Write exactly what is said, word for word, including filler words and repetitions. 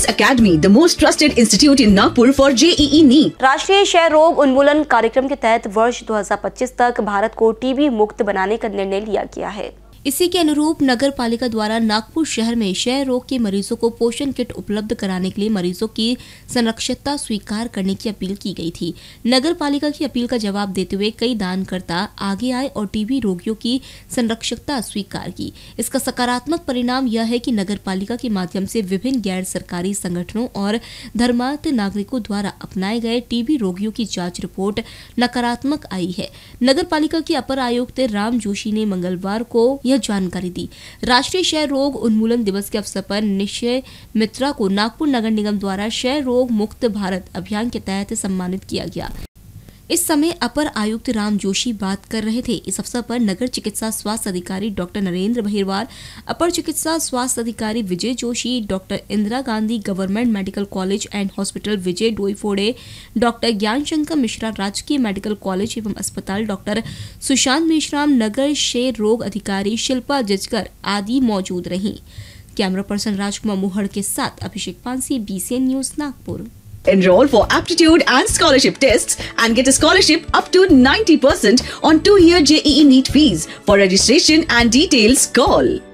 Academy, the most trusted institute in Nagpur for J E E NEET. राष्ट्रीय क्षय रोग उन्मूलन कार्यक्रम के तहत वर्ष दो हज़ार पच्चीस तक भारत को टीबी मुक्त बनाने का निर्णय लिया गया है। इसी के अनुरूप नगर पालिका द्वारा नागपुर शहर में क्षय रोग के मरीजों को पोषण किट उपलब्ध कराने के लिए मरीजों की संरक्षितता स्वीकार करने की अपील की गई थी। नगर पालिका की अपील का जवाब देते हुए कई दानकर्ता आगे आए और टीबी रोगियों की संरक्षितता स्वीकार की। इसका सकारात्मक परिणाम यह है कि नगर पालिका के माध्यम से विभिन्न गैर सरकारी संगठनों और धर्मांध नागरिकों द्वारा अपनाए गए टीबी रोगियों की जाँच रिपोर्ट नकारात्मक आई है। नगर पालिका के अपर आयुक्त राम जोशी ने मंगलवार को यह जानकारी दी। राष्ट्रीय क्षय रोग उन्मूलन दिवस के अवसर पर निश्चय मित्रा को नागपुर नगर निगम द्वारा क्षय रोग मुक्त भारत अभियान के तहत सम्मानित किया गया। इस समय अपर आयुक्त राम जोशी बात कर रहे थे। इस अवसर पर नगर चिकित्सा स्वास्थ्य अधिकारी डॉक्टर नरेंद्र बहिरवार, अपर चिकित्सा स्वास्थ्य अधिकारी Vijay Joshi, doctor Indira Gandhi government medical college and hospital Vijay Doiphode, doctor Gyan Shankar Mishra राजकीय मेडिकल कॉलेज एवं अस्पताल, डॉक्टर सुशांत मेश्राम, नगर क्षय रोग अधिकारी शिल्पा जिचकर आदि मौजूद रहीं। कैमरा पर्सन राजकुमार मोहड़ के साथ Abhishek Pansi, BCN news Nagpur. Enroll for aptitude and scholarship tests and get a scholarship up to ninety percent on two-year J E E NEET fees. For registration and details, call